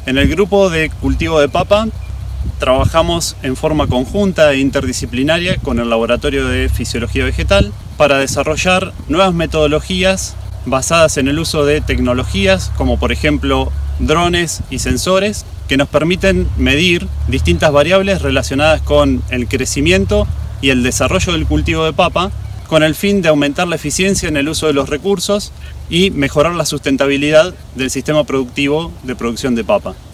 En el grupo de cultivo de papa trabajamos en forma conjunta e interdisciplinaria con el Laboratorio de Fisiología Vegetal para desarrollar nuevas metodologías basadas en el uso de tecnologías como por ejemplo drones y sensores que nos permiten medir distintas variables relacionadas con el crecimiento y el desarrollo del cultivo de papa con el fin de aumentar la eficiencia en el uso de los recursos y mejorar la sustentabilidad del sistema productivo de producción de papa.